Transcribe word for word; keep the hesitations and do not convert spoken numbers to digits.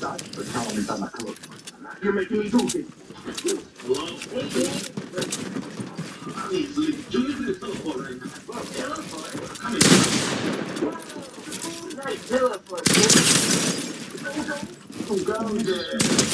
But tell me about my teleport. You're making me goofy. Hello? I need sleep. Do you do the teleport right now? Well, teleport? Come here. Whoa, nice teleport. Go, go. Go, go.